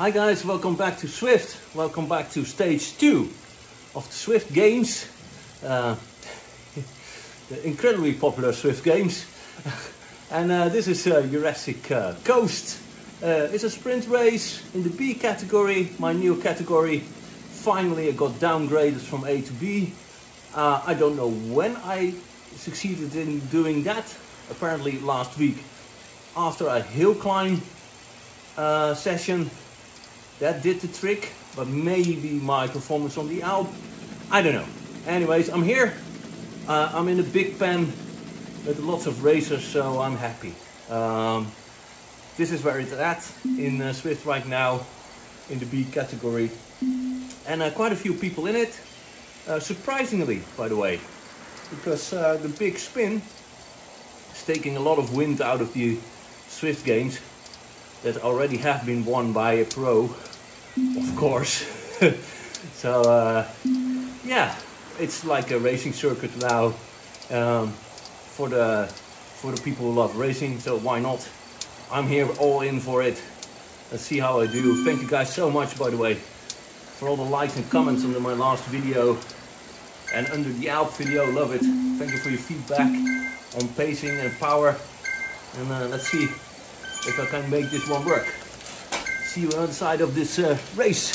Hi guys, welcome back to Swift. Welcome back to stage 2 of the Swift games. The incredibly popular Swift games. And this is Jurassic Coast. It's a sprint race in the B category, my new category. Finally I got downgraded from A to B. I don't know when I succeeded in doing that. Apparently last week after a hill climb session. That did the trick, but maybe my performance on the Alp, I don't know. Anyways, I'm here. I'm in a big pen with lots of racers, so I'm happy. This is where it's at in Swift right now, in the B category. And quite a few people in it, surprisingly, by the way. Because the big spin is taking a lot of wind out of the Swift games that already have been won by a pro, of course. So yeah, it's like a racing circuit now for the people who love racing. So why not? I'm here all in for it. Let's see how I do. Thank you guys so much, by the way, for all the likes and comments under my last video and under the Alp video. Love it. Thank you for your feedback on pacing and power. And let's see if I can make this one work. See you on the other side of this race.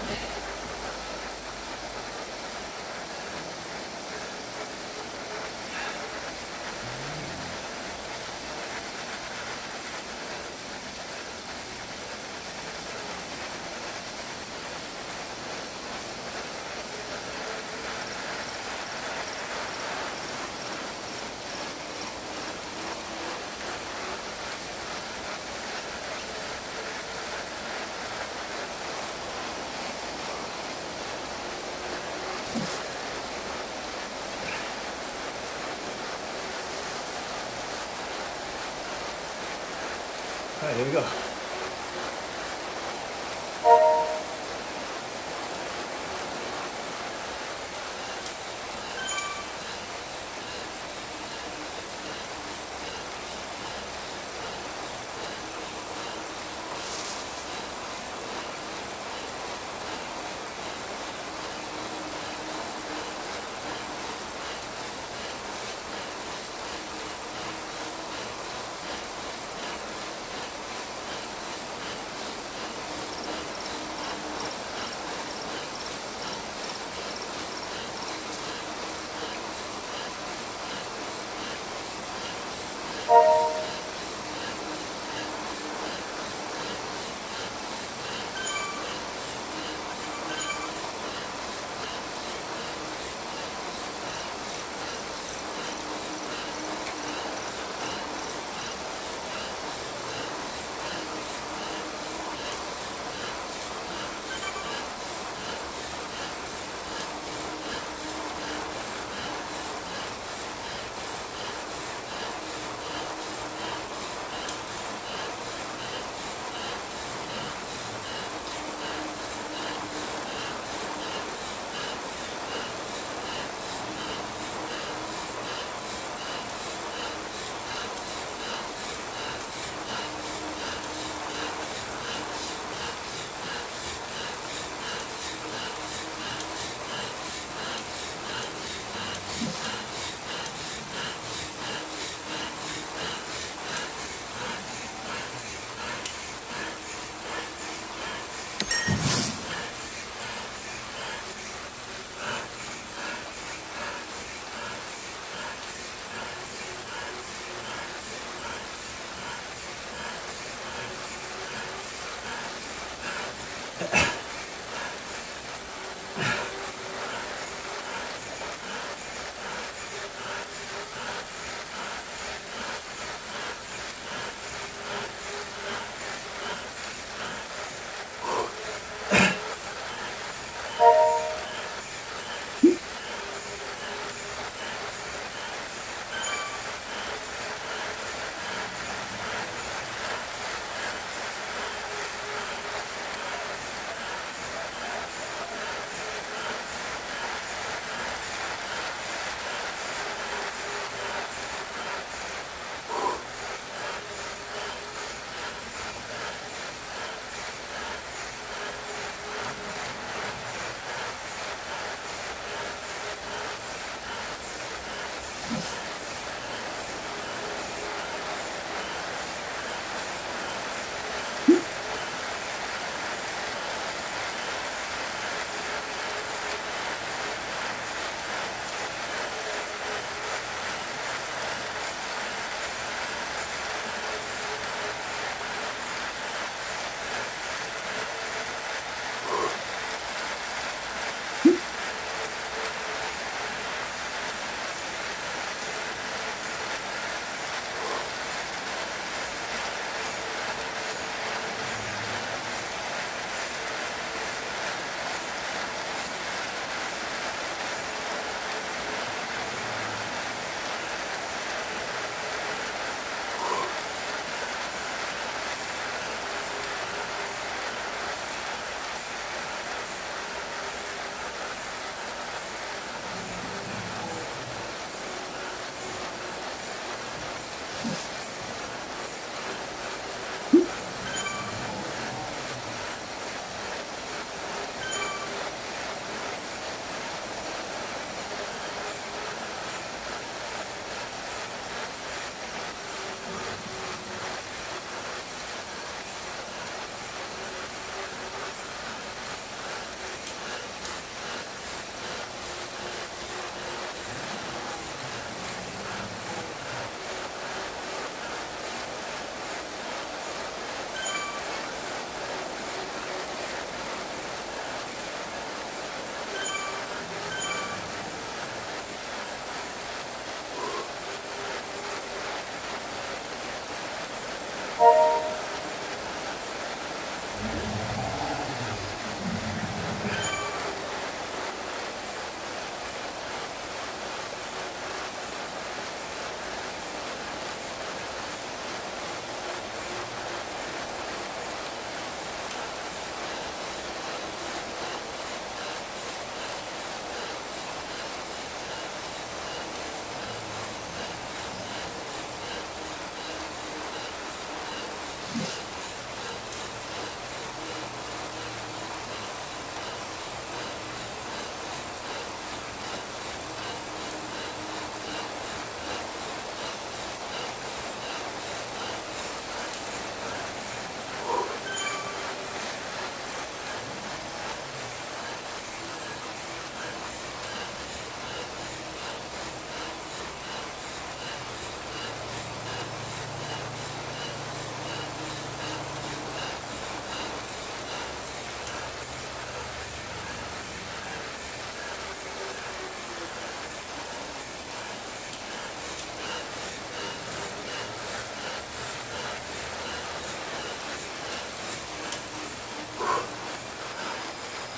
Right, here we go.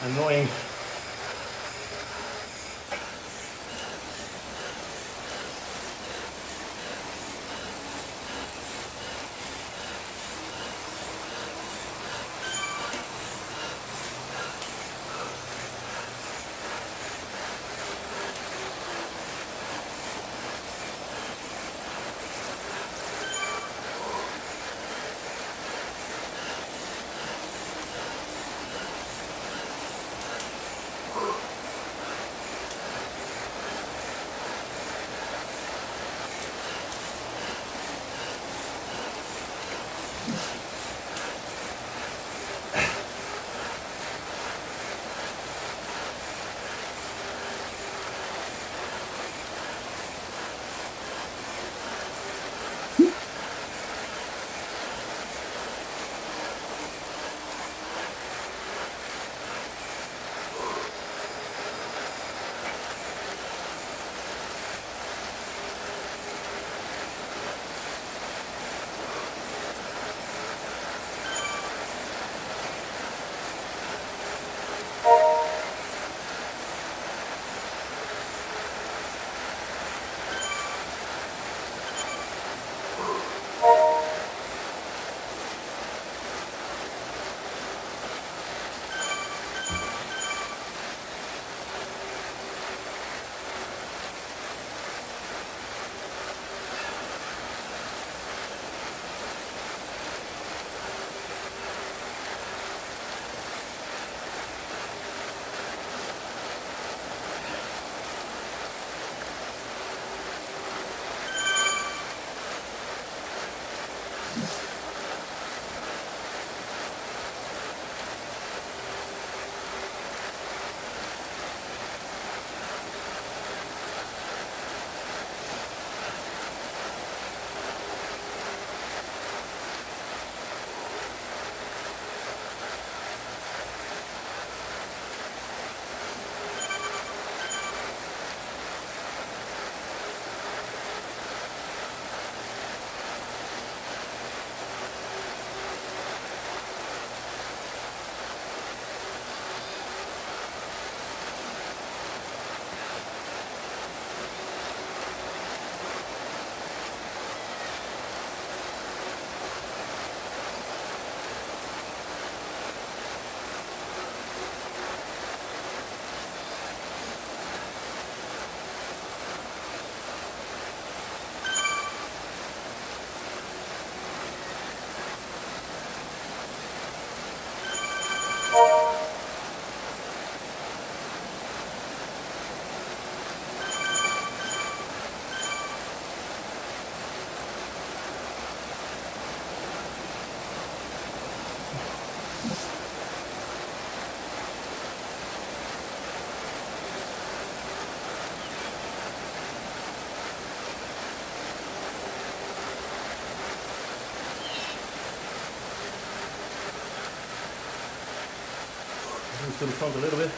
annoying. Move to the front a little bit.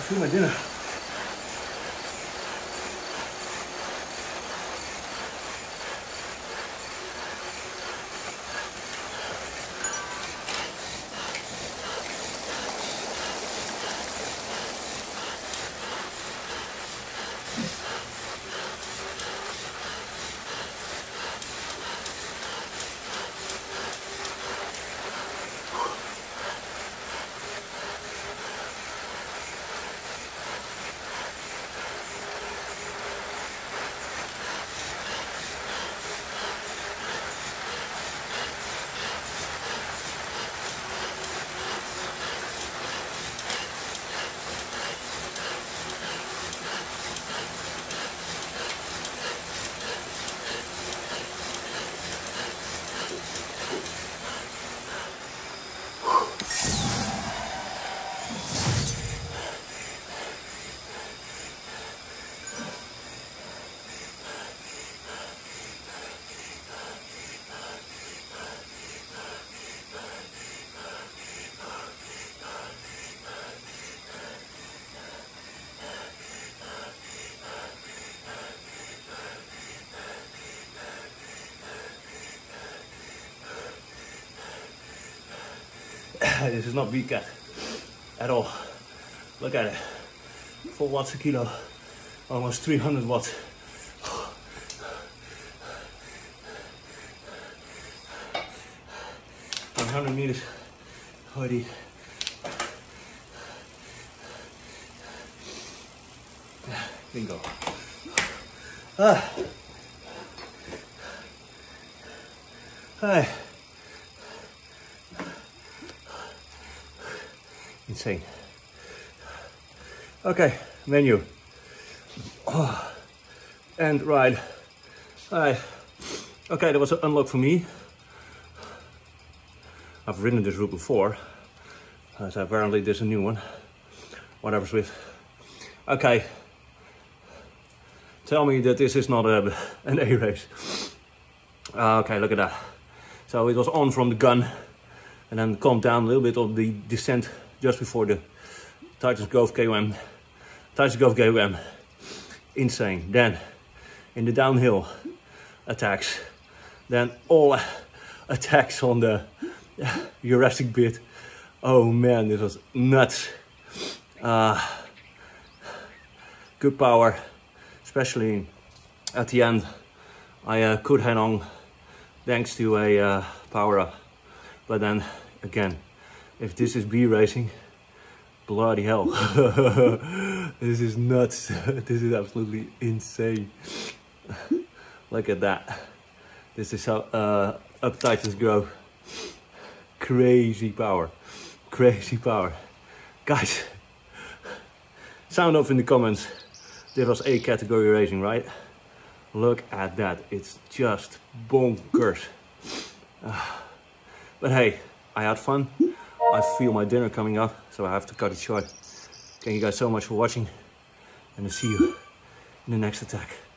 to my dinner. This is not BCAT at all. Look at it. 4 watts a kilo, almost 300 watts. 100 meters. Already. Bingo. Hi. Insane. Okay, menu. And ride. Hi. Okay, that was an unlock for me. I've ridden this route before, so apparently there's a new one. Whatever's with. Okay. Tell me that this is not an A race. Okay, look at that. So it was on from the gun, and then calmed down a little bit on the descent just before the Titans Grove KOM. Titans Grove KOM. Insane. Then in the downhill attacks, then all attacks on the Jurassic bit. Oh man, this was nuts. Good power, especially at the end. I could hang on thanks to a power up, but then again, if this is B racing, bloody hell. This is nuts. This is absolutely insane. Look at that. This is how up Titans Grove. Crazy power. Crazy power. Guys, sound off in the comments. This was A category racing, right? Look at that. It's just bonkers. But hey, I had fun. I feel my dinner coming up, so I have to cut it short. Thank you guys so much for watching, and I'll see you in the next attack.